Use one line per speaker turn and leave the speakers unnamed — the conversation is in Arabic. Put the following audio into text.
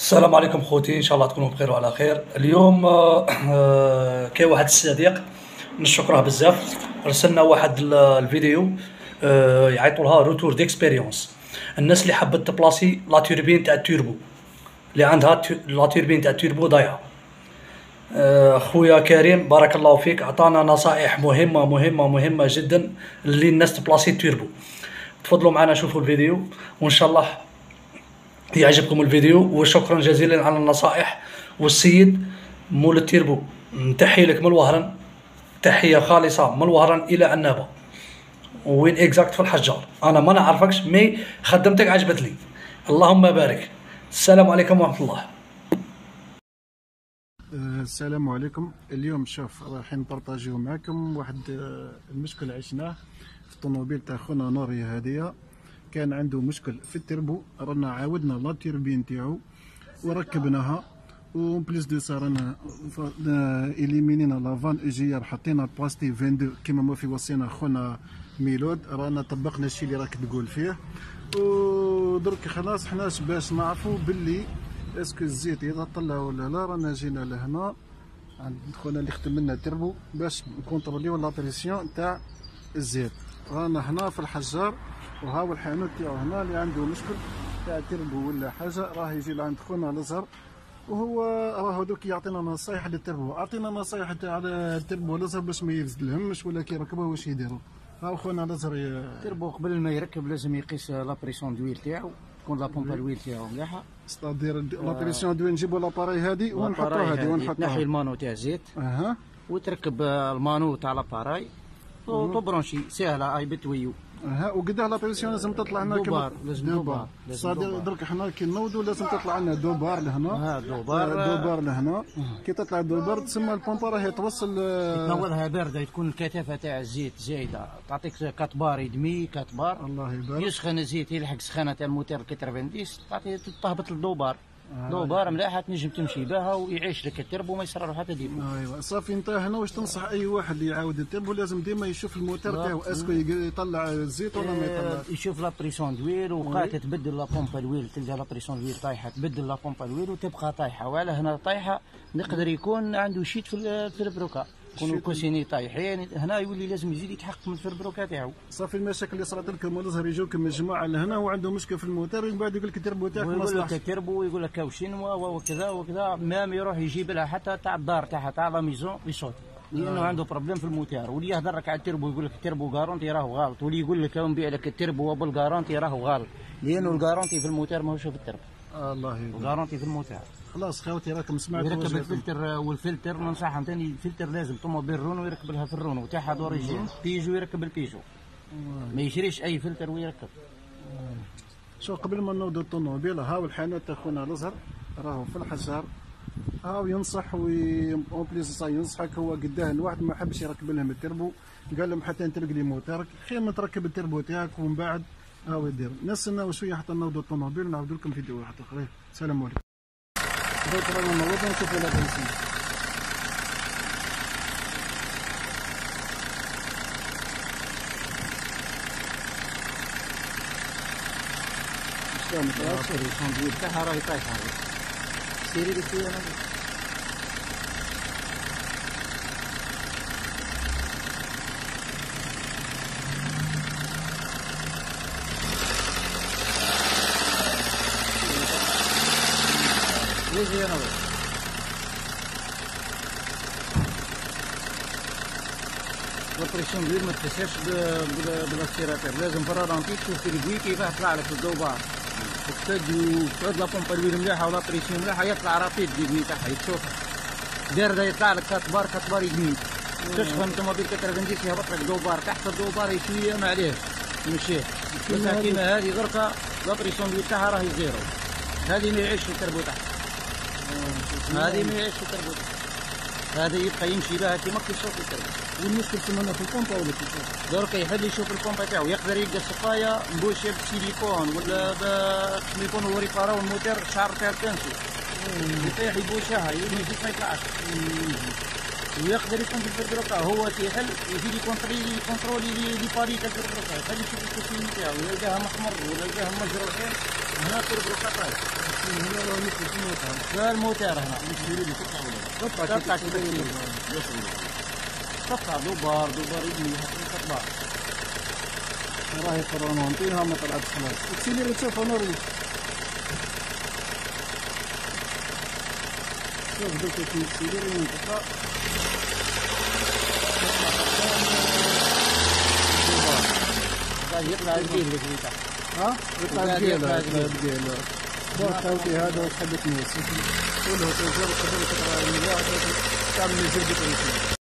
السلام عليكم خوتي، ان شاء الله تكونوا بخير وعلى خير. اليوم كاين واحد الصديق نشكره بزاف، رسلنا واحد الفيديو يعيطوا لها روتور ديكسبيريونس. الناس اللي حبت تبلاصي لا توربين تاع التوربو اللي عندها لا توربين تاع التوربو ضايعه. خويا كريم بارك الله فيك عطانا نصائح مهمه جدا اللي الناس تبلاصي التوربو. تفضلوا معنا شوفوا الفيديو وان شاء الله يعجبكم الفيديو، وشكرا جزيلا على النصائح. والسيد مول التيربو نتحي لك من الوهران، تحيه خالصه من الوهران الى عنابه. وين اكزاكت في الحجار، انا ما نعرفكش مي خدمتك عجبت لي، اللهم بارك. السلام عليكم ورحمه الله.
السلام عليكم. اليوم شوف رايحين نبارطاجيو معكم واحد المشكل عشناه في الطوموبيل تاع خونا نوري هاديه. كان عنده مشكل في التربو، رانا عاودنا لا توربين تاعو وركبناها، و بليس دو سا رانا اليمينينا لافان ايجيار، حطينا بلاستي 22 كيما ما في وصينا خونا ميلود. رانا طبقنا الشيء اللي راك تقول فيه، ودرك خلاص حناش باش نعرفوا باللي اسكو الزيت اذا طلع ولا لا. رانا جينا لهنا عند خونا اللي خدم لنا التربو باش نكونتروليو لا بريسيون تاع الزيت. رانا هنا في الحجار، وهاو الحانوت تاعو هنا اللي عنده مشكل تاع تربو ولا حاجه راه يجي لعند خونا الازهر، وهو راهو دوك يعطينا نصايح للتربو. اعطينا نصايح تاع التربو الازهر باش ما يفزلهمش ولا كي يركبوه واش يديروا. هاو خونا الازهر
التربو قبل ما يركب لازم يقيس لا بريسيون دويل تاعو، تكون لا بومبا الويل تاعو مليحه.
ستادير لا بريسيون دويل نجيبوا لاباري هادي ونحطوها هادي ونحطوها،
تنحي المانو تاع الزيت وتركب المانو تاع لاباراي وتبرونشي ساهله اي بتويو.
وقداه لا بريسيون لازم تطلع لنا
دوبار، لازم دوبار.
صادر درك حنا كي نوضوا لازم تطلع لنا دوبار لهنا. دوبار لهنا. كي تطلع دوبار تسمى البومبا راهي توصل
تنوضها بارده، تكون الكثافه تاع الزيت زايده، تعطيك 4 بار يدمي 4 بار.
الله يبارك.
يسخن الزيت يلحق سخانه تاع الموتور 90 تعطي تهبط للدوبار. دوبار ملاحه تنجم تمشي بها ويعيش لك التربو وما يصرى له حتى ديما.
ايوا صافي. انت هنا واش تنصح اي واحد اللي يعاود التربو لازم ديما يشوف الموتور تاعو اسكو يطلع الزيت ولا ما يطلعش.
يشوف لا بريسيون دويل وقات تبدل لا بومبا الويل، تلقى لا بريسيون دويل طايحه تبدل لا بومبا الويل وتبقى طايحه، وعلى هنا طايحه نقدر يكون عنده شيت في البروكا، يكونوا الكوسيني طايحين هنا يولي لازم يزيد يتحقق من الفربروكا تاعو.
صافي المشاكل اللي صارت لكم والازهر يجوكم مجموعه لهنا وعنده مشكل في الموتور، ومن بعد يقول لك التربو تاعك ما
يقول لك التربو ويقول لك كاوشينوا وكذا وكذا، مام يروح يجيب لها حتى تاع الدار تاعها تاع لا ميزون يصوت لانه عنده بروبليم في الموتور. واللي يهضرك على التربو يقول لك التربو غارونتي راهو غلط، واللي يقول لك نبيع لك التربو بالغارونتي راهو غلط، لانه الغارونتي في الموتور ماهوش في التربو.
الله يبارك.
الغارونتي في الموتور.
خلاص خوتي راكم سمعتوا.
يركب الفلتر، والفلتر ننصحهم ثاني الفلتر لازم طوموبيل رونو يركب لها في الرونو تاعها دوريجين، بيجو يركب البيجو، ما يشريش اي فلتر ويركب.
شو قبل ما نوضوا الطوموبيل هاو الحانوت تاع خونا الازهر راهو في الحجار، هاو ينصح اون بليس ينصحك. هو قداه الواحد ما حبش يركب لهم التربو، قال لهم حتى انت لي موتورك خير ما تركب التربو تاعك ومن بعد هاو يدير. نستناو شويه حتى نوضوا الطوموبيل ونعاودوا لكم فيديو واحد اخر. السلام عليكم. دروك رانا نوضوا نشوفوا لا بنسين.
شلون الصندوق تاعها راهي طايحه، سيري لي فيها يجي انا البريسيون دويل ما تحسهاش بالاكسيراتور، لازم برا رانتي تشوف في الكوي كيفاه طلع لك الدوبار، وتعود لا بومبا الويل مليحه ولا بريسيون مليحه يطلع رابيد اليدمي تاعها يتشوفها دايره يطلع لك 4 بار يدمي. تسخن الطوموبيل 90 يهبط لك دوبار تحت الدوبار شويه معليش مشيت. بس كيما هذه غرقه لا بريسيون دويل تاعها راهي زيرو، هذه ما يعيش في التربو تاعها، هذه ما يعيش في التربو تاعها، هذا يبقى يمشي بها كيما كيشوف التربو.
والمشكل كنا في البومبا ولا كيفاش؟
درك يحب يشوف البومبا تاعو، يقدر يلقى سقايه مبوشه بسيليكون ولا بسيليكون هو يقراو الموتور الشعر تاع الكنسو يطيح يبوشها يولي الزيت ما يطلعش، ويقدر يكون في الفربروكا هو كيحل يزيد يكونترولي لي باري تاع الفربروكا، يخلي يشوف الكوسين تاعو يلقاها محمر ولا يلقاها مجروحين هنا الفربروكا طايح.
هنا راه
ده الموتير هنا تطلع دوبار يبني تطلع
راهي كورونا نعطيها ما طلعتش خلاص. اكسيليري تشوفوا نوري. شوف دوك اكسيليري من تطلع.
يطلع الجيل
ها؟ يطلع الجيل هذا وتحب تنسى كله تجرب قبل تقرا المليار تعمل زبده